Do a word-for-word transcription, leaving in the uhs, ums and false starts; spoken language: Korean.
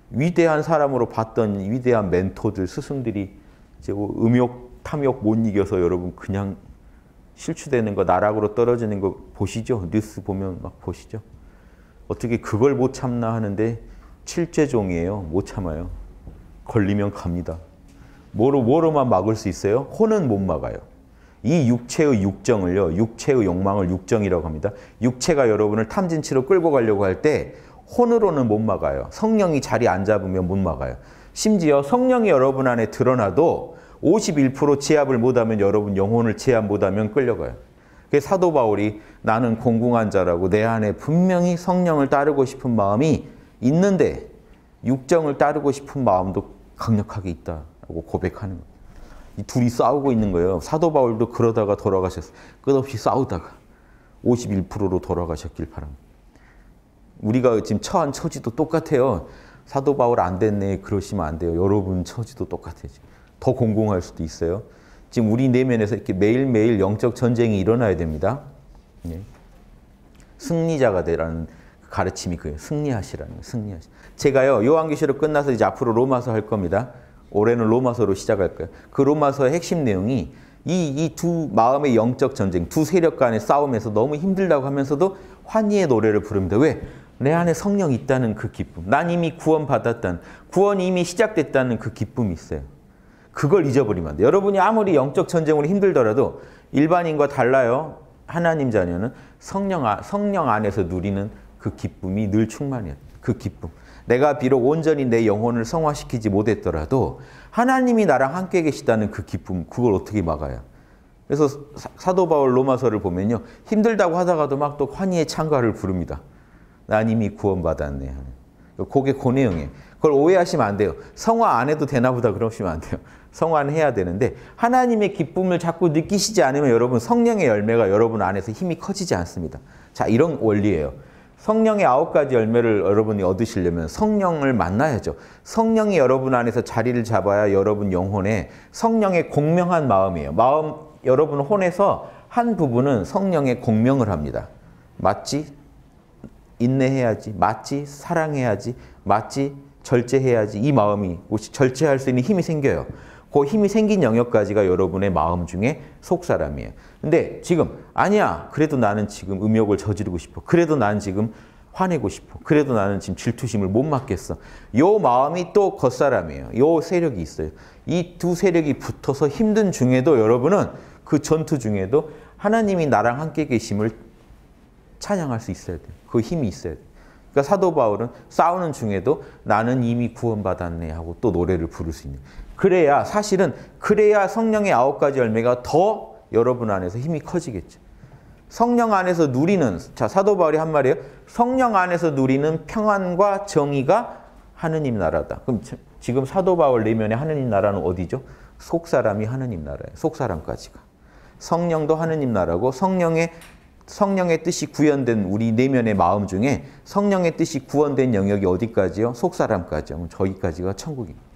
위대한 사람으로 봤던 위대한 멘토들, 스승들이 이제 음욕, 탐욕 못 이겨서 여러분 그냥 실추되는 거, 나락으로 떨어지는 거 보시죠? 뉴스 보면 막 보시죠? 어떻게 그걸 못 참나 하는데 칠죄종이에요. 못 참아요. 걸리면 갑니다. 뭐로, 뭐로만 막을 수 있어요? 혼은 못 막아요. 이 육체의 육정을요, 육체의 욕망을 육정이라고 합니다. 육체가 여러분을 탐진치로 끌고 가려고 할 때 혼으로는 못 막아요. 성령이 자리 안 잡으면 못 막아요. 심지어 성령이 여러분 안에 드러나도 오십일 퍼센트 제압을 못하면 여러분 영혼을 제압 못하면 끌려가요. 그래서 사도 바울이 나는 공공한 자라고 내 안에 분명히 성령을 따르고 싶은 마음이 있는데 육정을 따르고 싶은 마음도 강력하게 있다고 고백하는 거예요. 이 둘이 싸우고 있는 거예요. 사도 바울도 그러다가 돌아가셨어요. 끝없이 싸우다가 오십일 퍼센트로 돌아가셨길 바랍니다. 우리가 지금 처한 처지도 똑같아요. 사도 바울 안 됐네 그러시면 안 돼요. 여러분 처지도 똑같아요. 더 공공할 수도 있어요. 지금 우리 내면에서 이렇게 매일매일 영적 전쟁이 일어나야 됩니다. 네. 승리자가 되라는 가르침이 그예요. 승리하시라는 거예요. 승리하시. 제가요 요한계시록 끝나서 이제 앞으로 로마서 할 겁니다. 올해는 로마서로 시작할 거예요. 그 로마서의 핵심 내용이 이 이 두 마음의 영적 전쟁, 두 세력 간의 싸움에서 너무 힘들다고 하면서도 환희의 노래를 부릅니다. 왜? 내 안에 성령이 있다는 그 기쁨. 난 이미 구원받았다는, 구원이 이미 시작됐다는 그 기쁨이 있어요. 그걸 잊어버리면 안 돼요. 여러분이 아무리 영적 전쟁으로 힘들더라도 일반인과 달라요. 하나님 자녀는 성령, 성령 안에서 누리는 그 기쁨이 늘 충만해요. 그 기쁨. 내가 비록 온전히 내 영혼을 성화시키지 못했더라도 하나님이 나랑 함께 계시다는 그 기쁨, 그걸 어떻게 막아요? 그래서 사도 바울 로마서를 보면요. 힘들다고 하다가도 막 또 환희의 찬가를 부릅니다. 난 이미 구원받았네. 그게 그 내용이에요. 그걸 오해하시면 안 돼요. 성화 안 해도 되나 보다 그러시면 안 돼요. 성화는 해야 되는데 하나님의 기쁨을 자꾸 느끼시지 않으면 여러분 성령의 열매가 여러분 안에서 힘이 커지지 않습니다. 자, 이런 원리예요. 성령의 아홉 가지 열매를 여러분이 얻으시려면 성령을 만나야죠. 성령이 여러분 안에서 자리를 잡아야 여러분 영혼에 성령의 공명한 마음이에요. 마음, 여러분 혼에서 한 부분은 성령의 공명을 합니다. 맞지? 인내해야지. 맞지? 사랑해야지. 맞지? 절제해야지. 이 마음이 절제할 수 있는 힘이 생겨요. 그 힘이 생긴 영역까지가 여러분의 마음 중에 속사람이에요. 근데 지금 아니야. 그래도 나는 지금 음욕을 저지르고 싶어. 그래도 나는 지금 화내고 싶어. 그래도 나는 지금 질투심을 못 맡겠어. 요 마음이 또 겉사람이에요. 요 세력이 있어요. 이 두 세력이 붙어서 힘든 중에도 여러분은 그 전투 중에도 하나님이 나랑 함께 계심을 찬양할 수 있어야 돼요. 그 힘이 있어야 돼요. 그러니까 사도 바울은 싸우는 중에도 나는 이미 구원받았네 하고 또 노래를 부를 수 있는. 그래야 사실은 그래야 성령의 아홉 가지 열매가 더 여러분 안에서 힘이 커지겠죠. 성령 안에서 누리는, 자 사도 바울이 한 말이에요. 성령 안에서 누리는 평안과 정의가 하느님 나라다. 그럼 지금 사도 바울 내면의 하느님 나라는 어디죠? 속사람이 하느님 나라예요. 속사람까지가. 성령도 하느님 나라고 성령의 성령의 뜻이 구현된 우리 내면의 마음 중에 성령의 뜻이 구원된 영역이 어디까지요? 속사람까지요. 저기까지가 천국입니다.